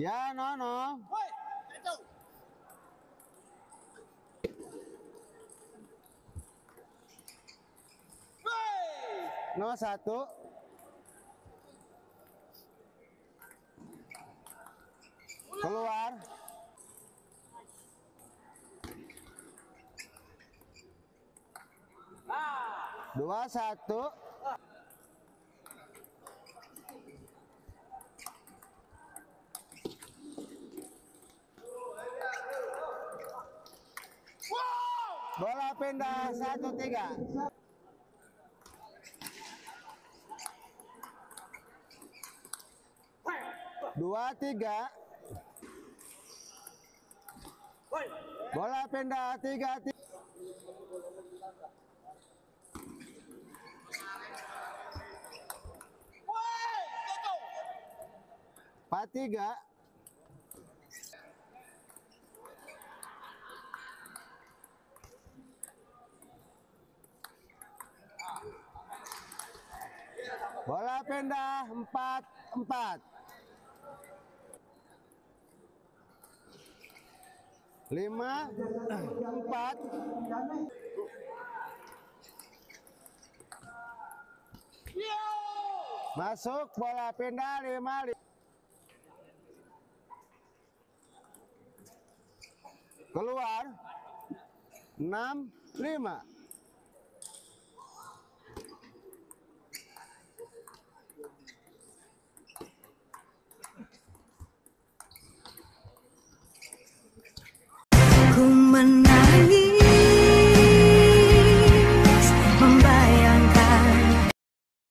Ya, Nono. No 1. Keluar. 2-1. Bola pindah 1-3. 2-3. Bola pindah 3-3. 4-3. Bola pindah 4-4. 5-4. Masuk, bola pindah 5-5. Keluar 6-5. Ku menangis membayangkan.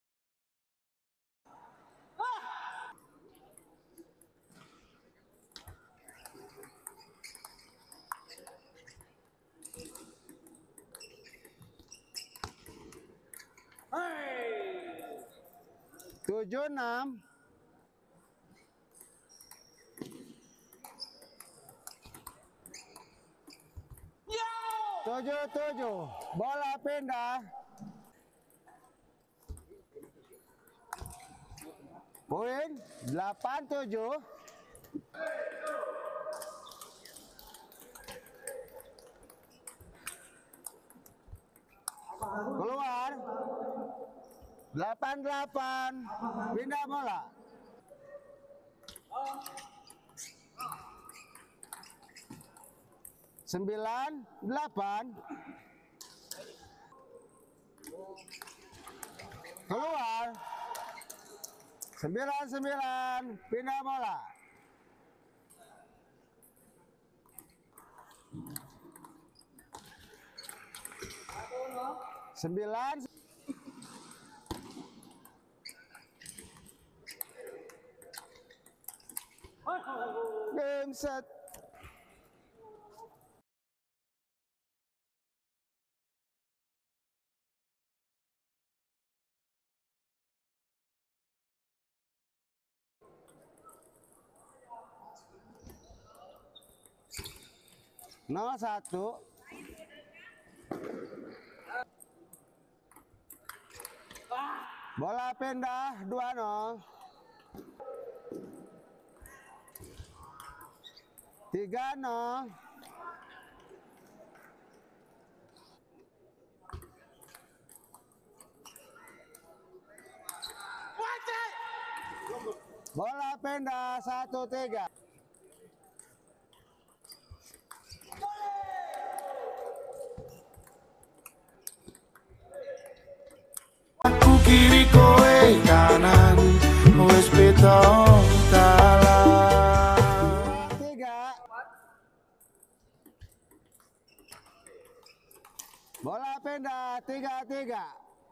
Hey. 7-6. 7-7. Bola pindah. Poin 8-7. Keluar 8-8. Pindah bola. Sembilan 8. Keluar 9-9. Pindah bola. Sembilan. Game set. Nol 1. Bola pindah 2-0. 3-0. Bola pindah 1-3. Aku kiri kowe kanan wis beda dalan. 3. Bola pindah 3-3.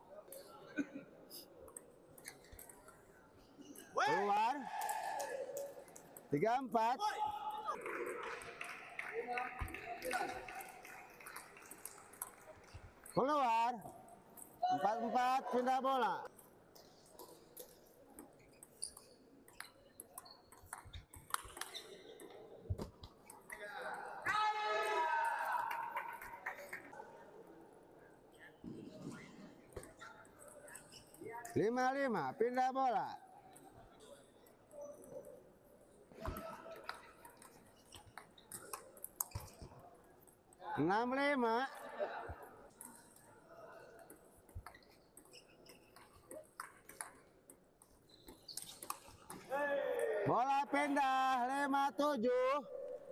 Keluar 3-4. Keluar 4-4. Pindah bola. Lima, pindah bola. 65. Bola pindah 57.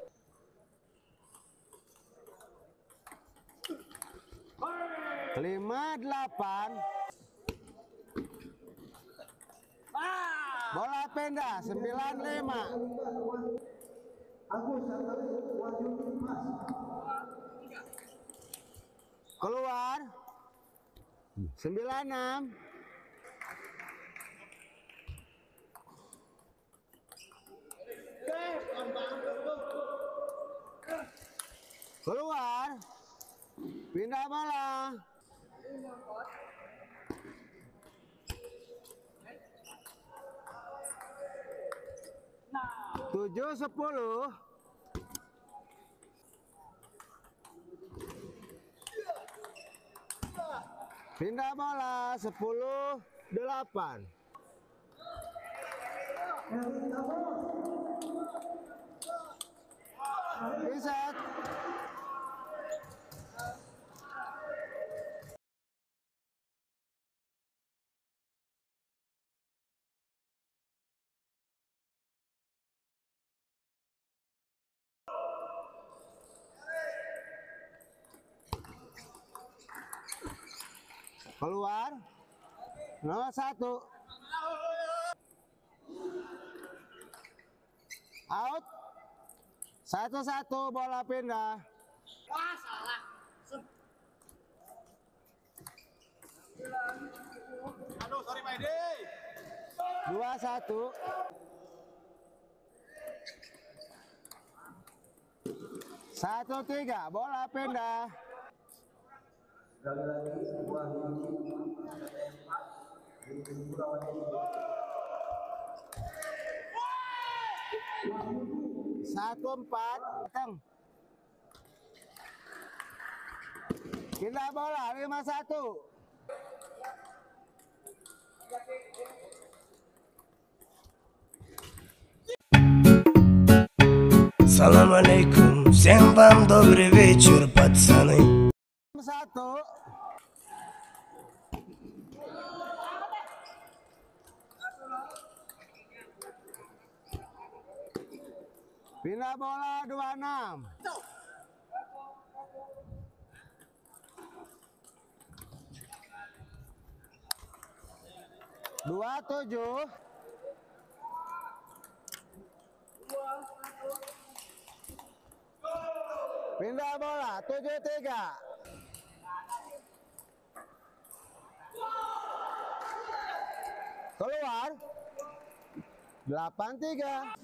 58. Bola pindah 95. Keluar 96. Keluar. Pindah bola. Tujuh 10. Pindah bola 10-8. Reset. Keluar 01. Out 1-1. Bola pindah. Wah, salah. 2-1. 1-3. Bola pindah. Satu 4. Pindah bola 51. Salam alaikum, всем вам добрый вечер, пацаны. 1. Pindah bola 26. Dua 7. Pindah bola 7-3. Keluar 8-3.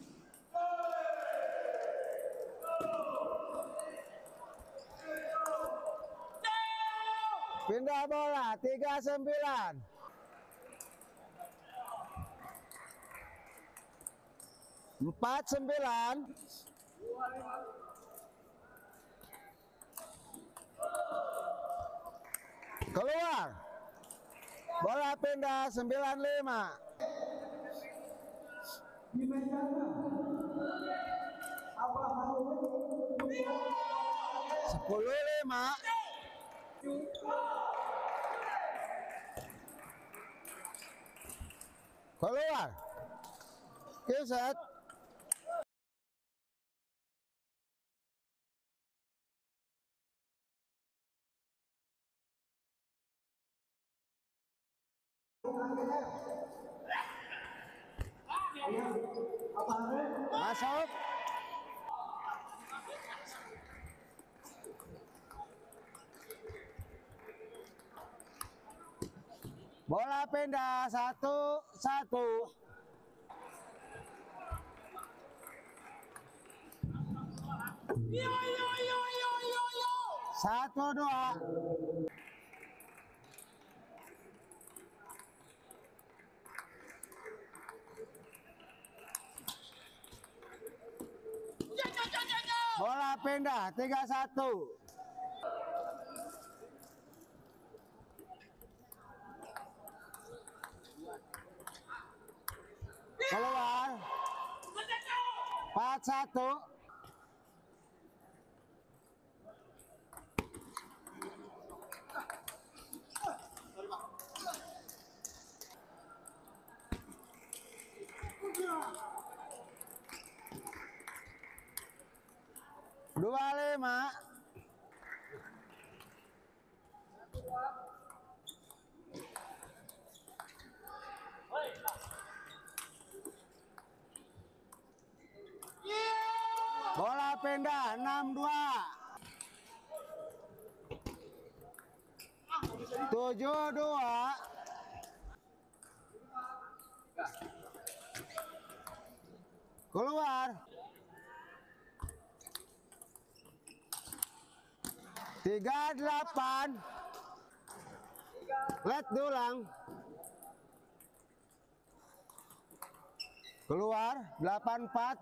Pindah bola 39. 49. Keluar. Bola pindah 95. 10-5. Keluar. Reset. Masuk. Bola pindah 1-1. 1-2. Bola pindah 3-1. Keluar 4-1. 25. Bola pindah 62. 72. Keluar. 38. Let dulang. Keluar 84.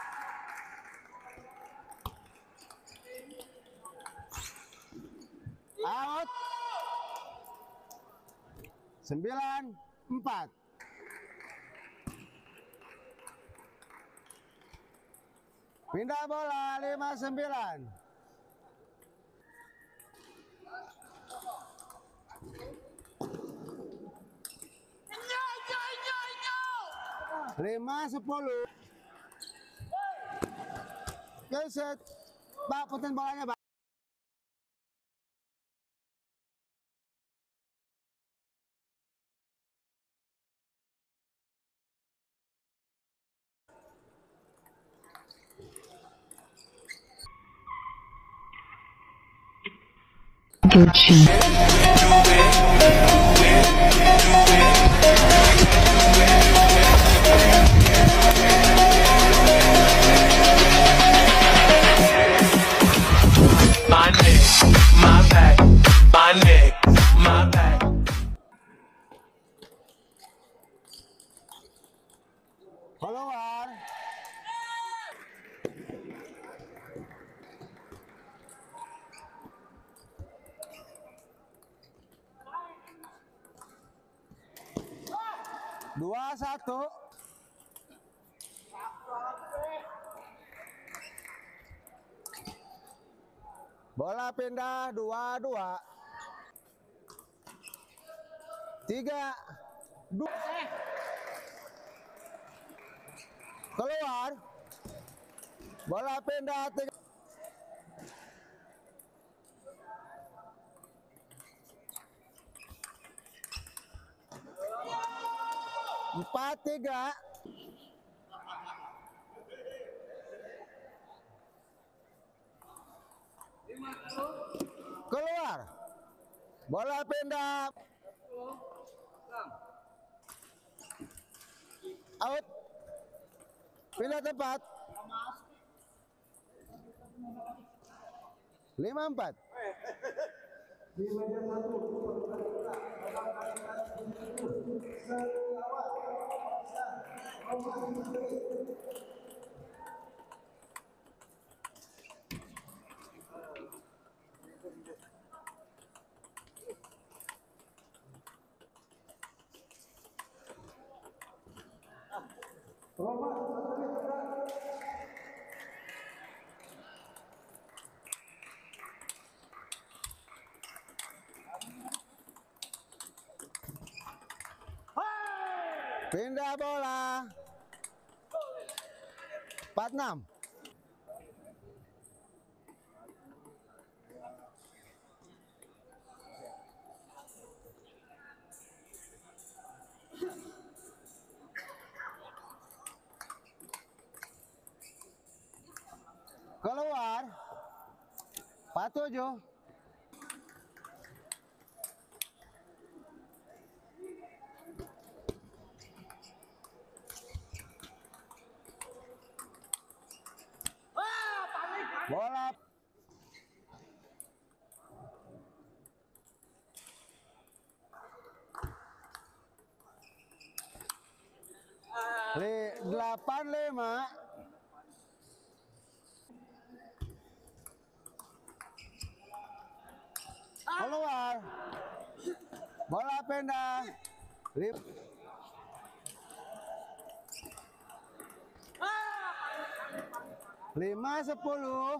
Out. 94. Pindah bola 59. Lima 10. Geset. Pak, putin bolanya, Pak. My neck, my back, my neck, my back. Keluar. Dua 1. Bola pindah 22. 3. 2. Keluar. Bola pindah 3. Empat 3. Keluar. Bola pindah. Out. Pindah tempat. 54. Pindah bola. 46. Keluar. 47. Bola. Le 85. Keluar. Bola pindah. 5-10.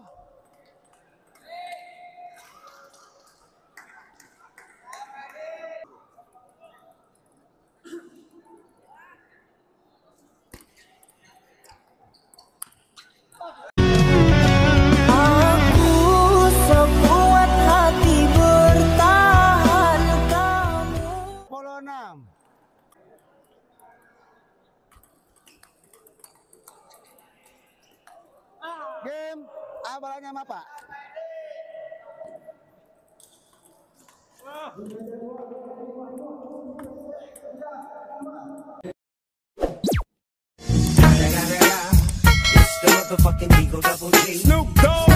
bolanya sama Pak. It's the motherfucking Eagle Double G. Snoop Dogg.